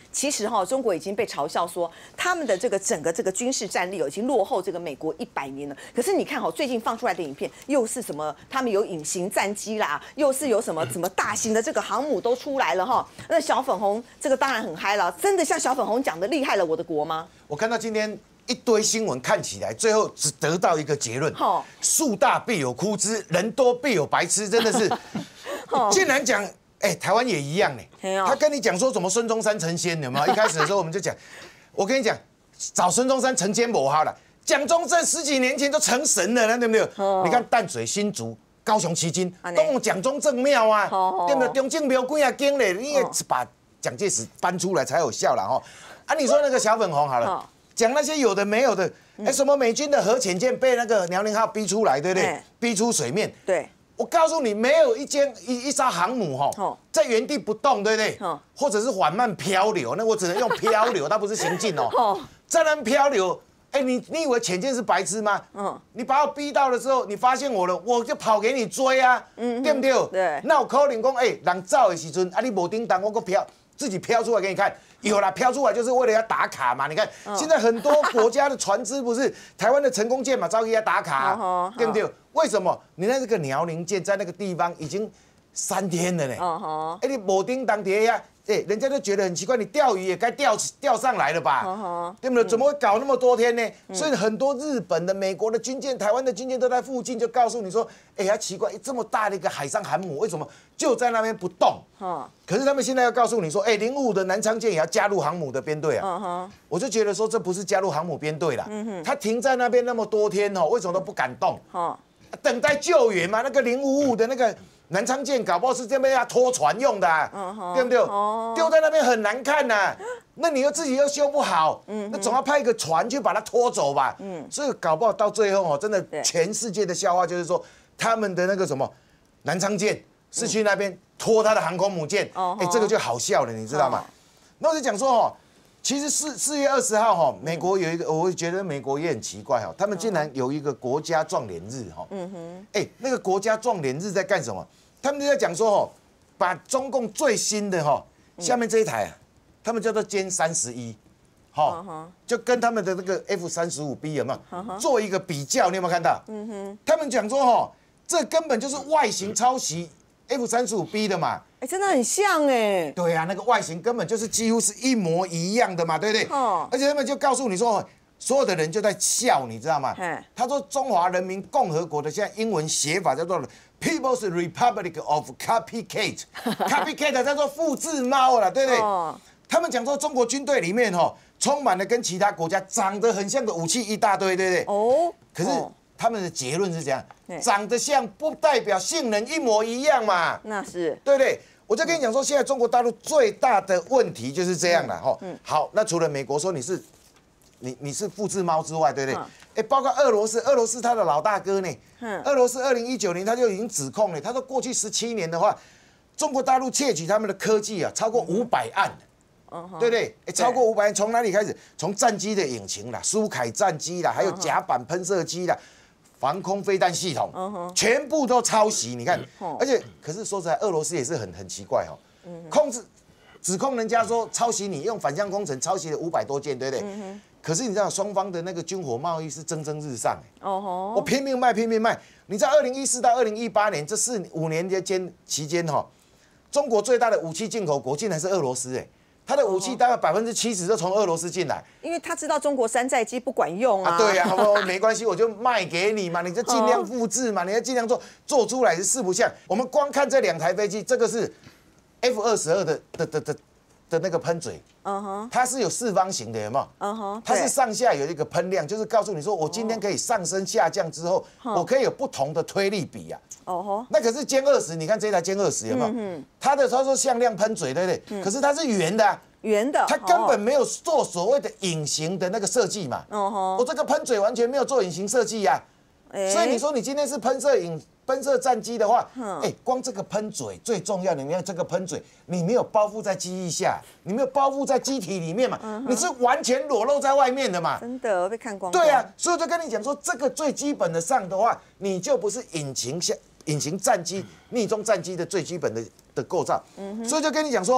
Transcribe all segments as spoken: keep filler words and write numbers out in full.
其实哈，中国已经被嘲笑说他们的这个整个这个军事战力哦，已经落后这个美国一百年了。可是你看哈，最近放出来的影片又是什么？他们有隐形战机啦，又是有什么什么大型的这个航母都出来了哈。那小粉红这个当然很嗨了，真的像小粉红讲的厉害了我的国吗？ 我看到今天一堆新闻看起来，最后只得到一个结论：树大必有枯枝，人多必有白痴。真的是，竟然讲。哎、欸，台湾也一样呢。他跟你讲说怎么孙中山成仙，有没有？一开始的时候我们就讲，我跟你讲，找孙中山成仙不好了。蒋中正十几年前就成神了，对不对？哦、你看淡水、新竹、高雄旗津，都有蒋中正庙啊，哦、对不对？中正庙几啊间嘞，你也把蒋介石搬出来才有效了哈。啊，你说那个小粉红好了，讲那些有的没有的，哎、欸，什么美军的核潜舰被那个辽宁号逼出来，对不对？逼出水面， 对。 我告诉你，没有一间一一艘航母哈，在原地不动，对不对？或者是缓慢漂流，那我只能用漂流，它不是行进哦。在那漂流，哎，你你以为潜舰是白痴吗？嗯，你把我逼到的时候，你发现我了，我就跑给你追啊，嗯，对不对？对。那我可能讲，哎，人走的时阵，啊，你无叮当，我个飘自己飘出来给你看。有啦，飘出来就是为了要打卡嘛。你看，现在很多国家的船只不是台湾的成功舰嘛，照样要打卡，对不对？为什么？你那这个辽宁舰在那个地方已经三天了呢？哎，你没叮当底下，哎，人家就觉得很奇怪，你钓鱼也该钓钓上来了吧？对不对？怎么会搞那么多天呢？所以很多日本的、美国的军舰、台湾的军舰都在附近，就告诉你说，哎呀，奇怪，这么大的一个海上航母，为什么就在那边不动？可是他们现在要告诉你说，哎，零五的南昌舰也要加入航母的编队啊。我就觉得说，这不是加入航母编队啦，他停在那边那么多天哦，为什么都不敢动？等待救援嘛。那个零五五的那个南昌舰，搞不好是这边要拖船用的、啊， uh-huh. 对不对？丢、oh. 在那边很难看呐、啊。那你又自己又修不好，嗯、那总要派一个船去把它拖走吧。嗯，所以搞不好到最后哦，真的全世界的笑话就是说，他们的那个什么南昌舰是去那边拖他的航空母舰，哎、uh-huh. 欸，这个就好笑了，你知道吗？ Uh-huh. 那我就讲说哦。其实四四月二十号哈，美国有一个，我觉得美国也很奇怪哈，他们竟然有一个国家壮年日哈。嗯哼。哎，那个国家壮年日在干什么？他们就在讲说哈，把中共最新的哈，下面这一台啊，他们叫做歼三十一，哈，就跟他们的那个 F 三十五 B 有没有做一个比较？你有没有看到？嗯哼。他们讲说哈，这根本就是外形抄袭 F 三十五 B 的嘛。 哎、欸，真的很像哎。 对啊，那个外形根本就是几乎是一模一样的嘛，对不对？哦。而且他们就告诉你说，所有的人就在笑，你知道吗？他说中华人民共和国的现在英文写法叫做 People's Republic of Copycat，Copycat 叫做复制猫了，对不对？哦。他们讲说中国军队里面哈，充满了跟其他国家长得很像的武器一大堆，对不对？哦。可是他们的结论是这样。长得像不代表性能一模一样嘛？ 那是对不对？我就跟你讲说，现在中国大陆最大的问题就是这样了哈。嗯。好，那除了美国说你是你你是复制猫之外，对不对？哎、嗯，包括俄罗斯，俄罗斯他的老大哥呢？嗯。俄罗斯二零一九年他就已经指控了，他说过去十七年的话，中国大陆窃取他们的科技啊，超过五百案。嗯。对不对？哎，超过五百案，从哪里开始？从战机的引擎啦、苏凯战机啦，还有甲板喷射机啦。防空飞弹系统， uh-huh. 全部都抄袭。你看， uh-huh. 而且可是说实在，俄罗斯也是很很奇怪哦。Uh-huh. 控制指控人家说抄袭你，用反向工程抄袭了五百多件，对不对？ Uh-huh. 可是你知道双方的那个军火贸易是蒸蒸日上，哎、uh-huh. 我拼命卖，拼命卖。你在二零一四到二零一八年这四五年间期间哈，中国最大的武器进口国竟然是俄罗斯，哎。他的武器大概百分之七十都从俄罗斯进来， 因为他知道中国山寨机不管用啊。 啊对呀、啊，我没关系，我就卖给你嘛，你就尽量复制嘛，你要尽量做，做出来是四不像。我们光看这两台飞机，这个是 F 二十二的的的的的那个喷嘴，嗯哼，它是有四方形的，有没有？嗯哼，它是上下有一个喷量，就是告诉你说，我今天可以上升下降之后，我可以有不同的推力比呀、啊。哦吼，那可是歼二十，你看这台歼二十有没有？嗯它的他说向量喷嘴，对不对？嗯、可是它是圆的、啊。 圆的， 它根本没有做所谓的隐形的那个设计嘛。哦我这个喷嘴完全没有做隐形设计呀。所以你说你今天是喷射引喷射战机的话，哎，光这个喷嘴最重要的，你看这个喷嘴，你没有包覆在机翼下，你没有包覆在机体里面嘛，你是完全裸露在外面的嘛。 真的被看光光。 对啊，所以我就跟你讲说，这个最基本的上的话，你就不是引擎下隐形战机、逆中战机的最基本的的构造。所以就跟你讲说哦。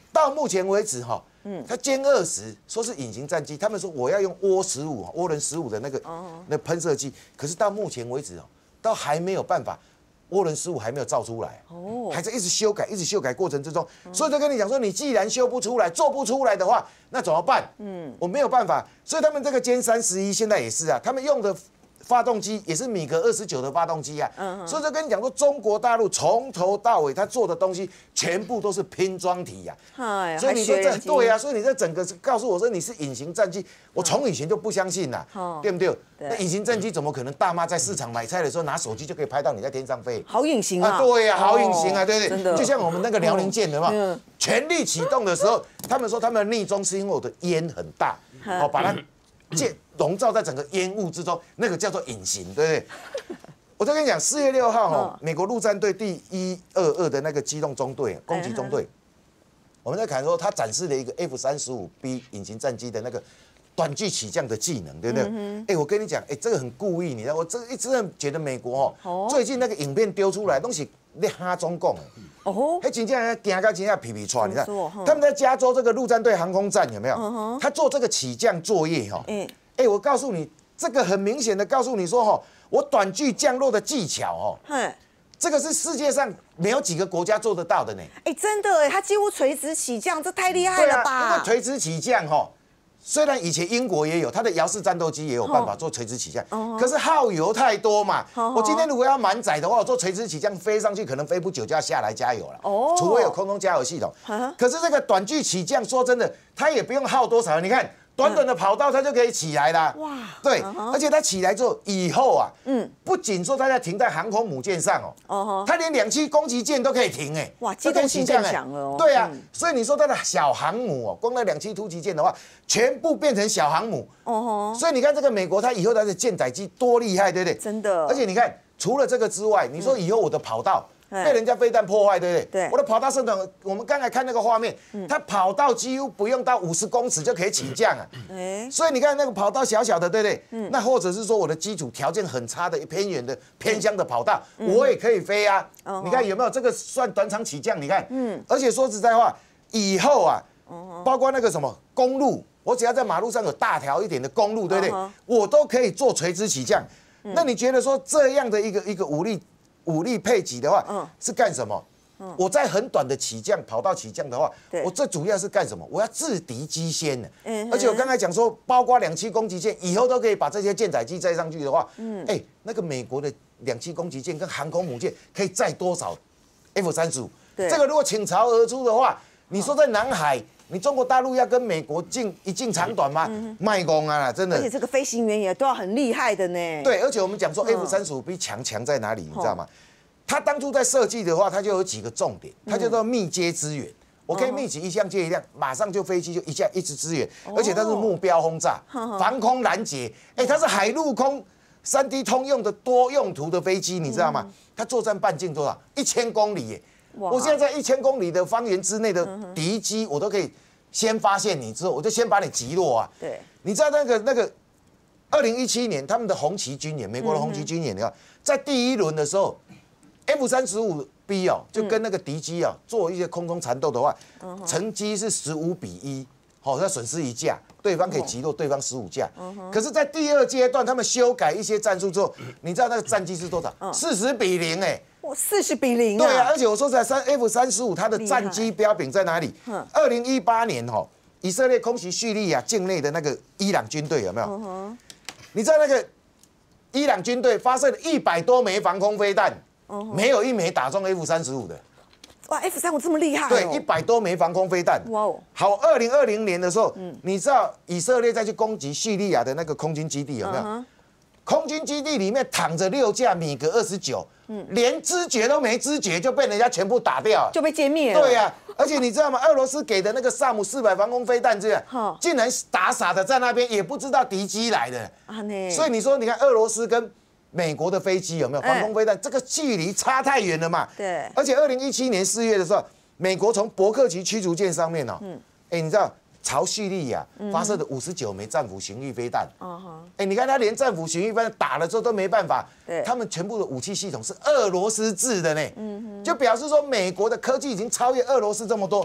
到目前为止哈，嗯，它歼二十说是隐形战机，他们说我要用涡十五、涡轮十五的那个那喷射机，可是到目前为止哦，都还没有办法。涡轮十五还没有造出来，哦，还在一直修改，一直修改过程之中，所以就跟你讲说，你既然修不出来，做不出来的话，那怎么办？嗯，我没有办法，所以他们这个歼三十一现在也是啊，他们用的发动机也是米格二十九的发动机啊，嗯，所以就跟你讲说，中国大陆从头到尾他做的东西全部都是拼装体呀，哎，所以你说这对呀，所以你这整个告诉我说你是隐形战机，我从以前就不相信啦，对不对？那隐形战机怎么可能大妈在市场买菜的时候拿手机就可以拍到你在天上飞？ 好隐形啊！ 对呀，好隐形啊，对不对？就像我们那个辽宁舰的嘛，全力启动的时候，他们说他们的逆中是因为我的烟很大，哦，把它建笼罩在整个烟雾之中，那个叫做隐形，对不对？我再跟你讲，四月六号哈，美国陆战队第一二二的那个机动中队攻击中队，我们在看说他展示了一个 F 三十五 B 隐形战机的那个。短距起降的技能，对不对？哎、嗯欸，我跟你讲，哎、欸，这个很故意，你知道，我这一直觉得美国哦，最近那个影片丢出来，东西在哈中共哦，哎，真正惊到真正皮皮喘，你看，他们在加州这个陆战队航空站有没有？嗯、他做这个起降作业哈，哎、欸，我告诉你，这个很明显的告诉你说哈，我短距降落的技巧哦，这个是世界上没有几个国家做得到的呢。 哎、欸，真的哎，他几乎垂直起降，这太厉害了吧？ 那个垂直起降哈。虽然以前英国也有，它的遥式战斗机也有办法做垂直起降，可是耗油太多嘛。我今天如果要满载的话，我做垂直起降飞上去，可能飞不久就要下来加油了。哦，除非有空中加油系统。可是这个短距起降，说真的，它也不用耗多少。你看，短短的跑道它就可以起来啦。哇，对，而且它起来之后，以后啊，嗯，不仅说它在停在航空母舰上哦，它连两栖攻击舰都可以停哎。 哇，机动性更强了哦。 对啊，所以你说它的小航母哦，光那两栖突击舰的话，全部变成小航母。哦，所以你看这个美国，它以后它的舰载机多厉害，对不对？ 真的。 而且你看，除了这个之外，你说以后我的跑道。被人家飞弹破坏，对不对？ 对， 我的跑道射程，我们刚才看那个画面，它跑道几乎不用到五十公尺就可以起降啊。所以你看那个跑道小小的，对不对？嗯，那或者是说我的基础条件很差的偏远的偏乡的跑道，我也可以飞啊。你看有没有这个算短场起降？你看，嗯，而且说实在话，以后啊，包括那个什么公路，我只要在马路上有大条一点的公路，对不对？我都可以做垂直起降。那你觉得说这样的一个一个武力？武力配给的话，嗯，是干什么？嗯，我在很短的起降跑道起降的话，我这主要是干什么？我要制敌机先呢。嗯，而且我刚才讲说，包括两栖攻击舰，以后都可以把这些舰载机载上去的话，嗯，哎，那个美国的两栖攻击舰跟航空母舰可以载多少 F 三十五？对，这个如果倾巢而出的话，你说在南海。你中国大陆要跟美国进一进长短吗？卖功啊，真的！ 而且这个飞行员也都要很厉害的呢。 对，而且我们讲说 F 三十五 B 强强在哪里，你知道吗？它当初在设计的话，它就有几个重点，它叫做密接支援。我可以密集一项接一项，马上就飞机就一下一直支援，而且它是目标轰炸、防空拦截。哎，它是海陆空三 D 通用的多用途的飞机，你知道吗？它作战半径多少？一千公里耶！我现在在一千公里的方圆之内的敌机，我都可以先发现你之后，我就先把你击落啊。对，你知道那个那个，二零一七年他们的红旗军演，美国的红旗军演，你看在第一轮的时候 ，F 三十五 B 哦，就跟那个敌机啊做一些空中缠斗的话，成绩是十五比一，好，要损失一架，对方可以击落对方十五架。可是，在第二阶段，他们修改一些战术之后，你知道那个战绩是多少？四十比零，哎。 哇，四十比零、 啊！对啊，而且我说实在，三 F 三十五它的战机标炳在哪里？二零一八年哈，以色列空袭叙利亚境内的那个伊朗军队有没有？嗯、你知道那个伊朗军队发射了一百多枚防空飞弹，嗯、没有一枚打中 F 三十五的。 哇 ，F 三十五这么厉害、哦！ 对，一百多枚防空飞弹。哇哦！好，二零二零年的时候，嗯、你知道以色列再去攻击叙利亚的那个空军基地有没有？嗯、空军基地里面躺着六架米格二十九。嗯，连知觉都没知觉就被人家全部打掉， 就被歼灭了。 对呀、啊，而且你知道吗？俄罗斯给的那个萨姆四百防空飞弹，这样竟然打傻的在那边，也不知道敌机来的。啊呢，所以你说，你看俄罗斯跟美国的飞机有没有防空飞弹？这个距离差太远了嘛。对。而且二零一七年四月的时候，美国从伯克级驱逐舰上面哦，嗯，哎，你知道？朝叙利亚发射的五十九枚战斧巡弋飞弹，哎，你看他连战斧巡弋飞弹打了之后都没办法，他们全部的武器系统是俄罗斯制的呢，就表示说美国的科技已经超越俄罗斯这么多。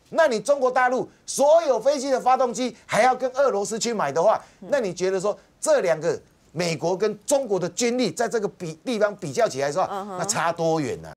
那你中国大陆所有飞机的发动机还要跟俄罗斯去买的话，那你觉得说这两个美国跟中国的军力在这个比地方比较起来说，那差多远呢？